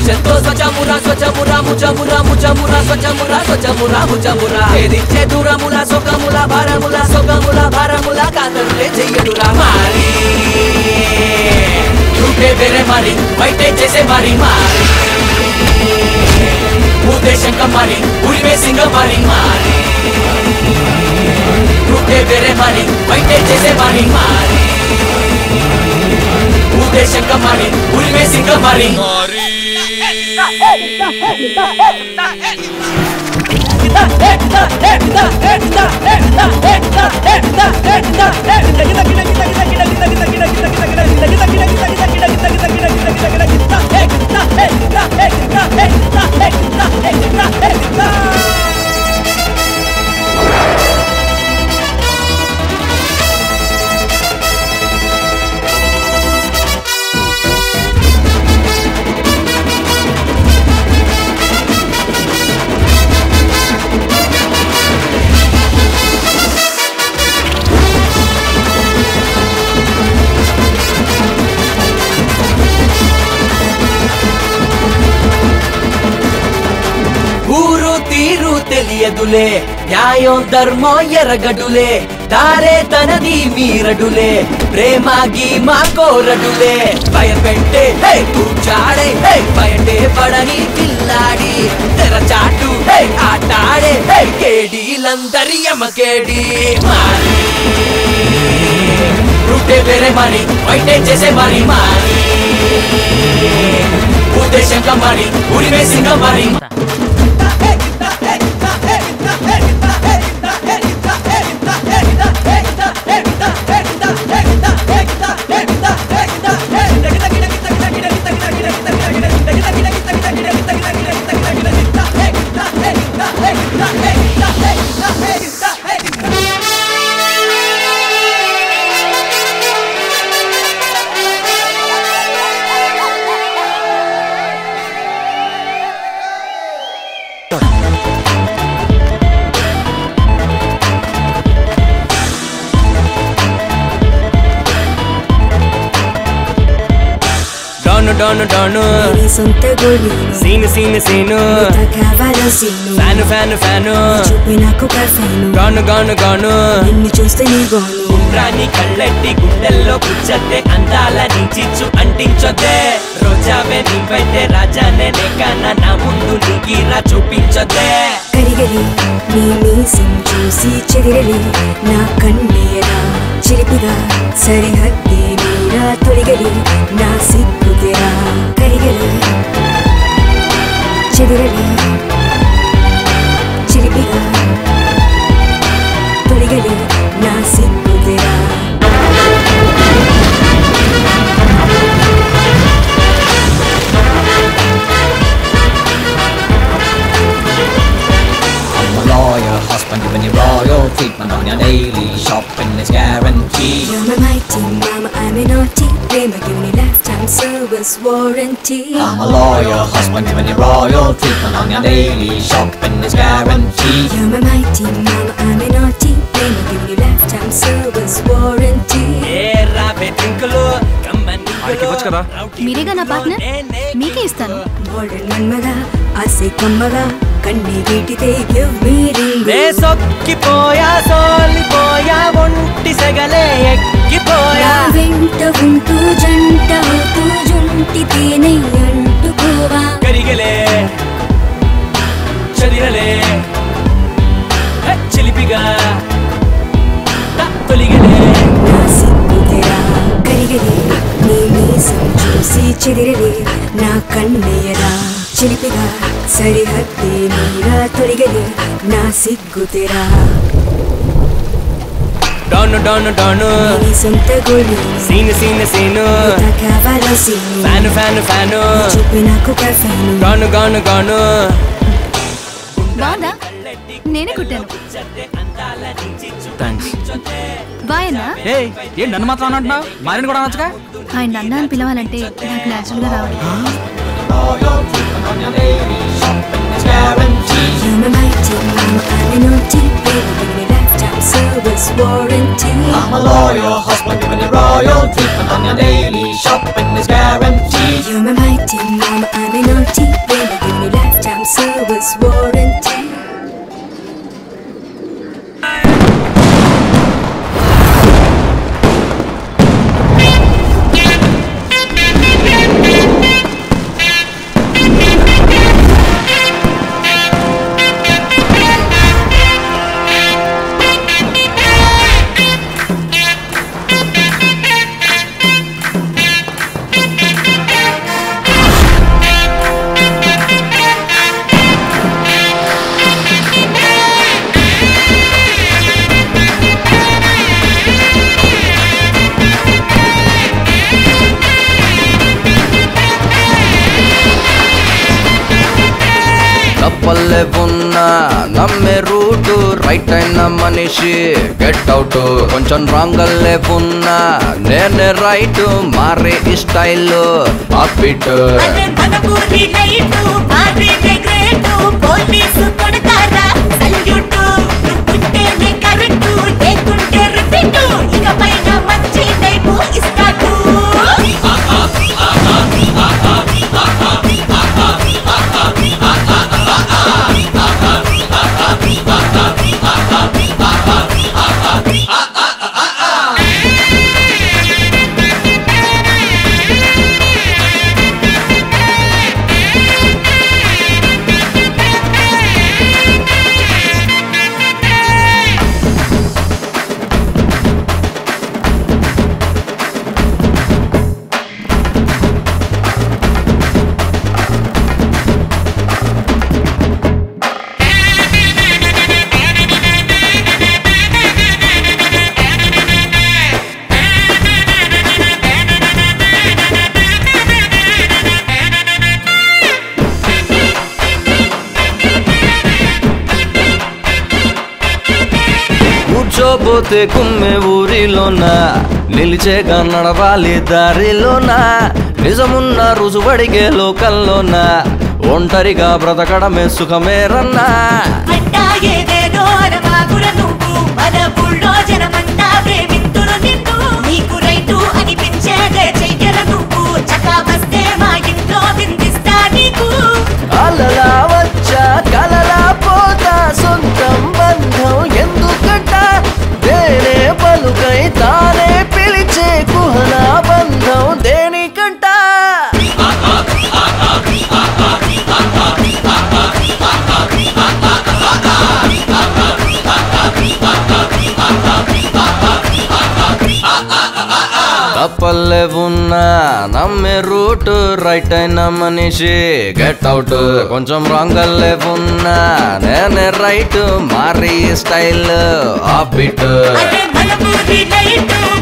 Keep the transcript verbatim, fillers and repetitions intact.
Fashion తో స్వచమురా స్వచమురా ముజమురా ముజమురా స్వచమురా స్వచమురా ముజమురా ఏదిచ్చే దూరముల సొగముల భారముల సొగముల భారముల కాదరులే చెయ్యడురా మారి రూపే వేరే మారి బయటే చేసే మారి మారి ఉద్దేశంగా మారి ఉరివే సింగ మారి మారి రూపే వేరే మారి బయటే చేసే మారి మారి ఉద్దేశంగా మారి ఉరివే సింగ మారి మారి తెలియదులే న్యాయం ధర్మం ఎరగడులే తారే తనది మీరడులే ప్రేమ గీమా కోరడులే భయపెట్టే హే కూర్చాడే హే బయటే పడని పిల్లాడి తెరచాటు హే ఆటాడే హే కేడీలందరి యమకేడి మారి రూటే వేరే మారి బయటే చేసే మారి మారి ఉద్దేశంగా మారి ఉరివే సింగ మారి Donu donu sonte golino Sinu sinu sinu Takavalo sinu Fanu fanu fanu Chupi naku kafenu Gonu gonu gonu Ninnu chuste ni gonu Umrani kallatti గుండెల్లో కుచ్చతే అందాలని చిచ్చు అంటించొద్దే రోజావే నీవైతే రాజానే నేకన్నా నా ముందు నీకిరా చూపించొద్దే కరిగలి నీ మీసం చూసి చెదిరలి నా కన్నేరా చిలిపిగా సరిహద్దే మీరా తొలిగలి నా సిగ్గుతెరా కరిగలి చెదిరలి చిలిపిగా తొలిగలి నా సిగ్గుతెరా Giving you royal treatment on your daily shopping is guaranteed. You're my mighty mama, I'm a naughty prema, giving you lifetime service warranty. I'm a loyal husband, giving you royal treatment on your daily shopping is guaranteed. You're my mighty mama, I'm a naughty prema, giving you lifetime service warranty. ఏరా బెట్టింకులు కదా మీరేగా నా partner మీకే ఇస్తాను model మన్మగా ఆసే కమ్మగా కన్నీ వీటితే give me ring నే సొక్కిపోయా సోలిపోయా ఒంటి సెగలే ఎక్కిపోయా వెంట ఉంటూ జంట అవుతూ జుంటి తేనె అంటుకోవా కరిగలే చదిరలే చిలిపిగా తొలిగలే నా సిగ్గుతెరా కరిగలే నీ మీసం చూసి చెదిరలే నా కన్నయ్యరా చిలిపిగా సరిహద్దే మీరా తొలిగలే నా సిగ్గుతెరా డోను డోను డోను నీ సొంత గోలి సీను సీను సీను కావాలో సీను ఫ్యాను ఫ్యాను ఫ్యాను చూపి నాకు కఫాను గాను గాను గాను బాగుందా నేనే కుట్టాను థ్యాంక్స్ బాయ్ అన్నా ఏ ఏం నన్ను మాత్రం అంటున్నావు మారిని కూడా అనొచ్చుగా ఆయన అన్నా అని పిలవాలంటే నాకు న్యాచురల్ గా రావాలి You're my mighty mama, I'm a naughty baby, give me lifetime service warranty. I'm a loyal husband, giving you royal treatment on your daily shopping is guaranteed. You're my mighty mama, I'm a naughty తప్పల్లే ఉన్నా నమ్మే route right అయిన మనిషి get out కొంచెం wrong అల్లే ఉన్నా నేనే right మారే style అప్పిట్ కూర్చోబోతే కుమ్మె ఊరిలోన నిలిచేగా నడవాలి దారిలోన నిజమున్న రుజువడిగే లోకల్లోన ఒంటరిగా బ్రతకడమే సుఖమే రన్నా అలలా వచ్చా కలలా పోతా సొంతం బంధం ఎందుకంట దేనే పలుకై తానే పిలిచే కుహనా బంధం దేనికంట తప్పల్లే ఉన్నా నమ్మే రూట్ రైట్ అయిన మనిషి గెట్ అవుట్ కొంచెం రాంగ్ అల్లే ఉన్నా నేనే రైట్ మారీ స్టైల్ ఆఫ్ బిట్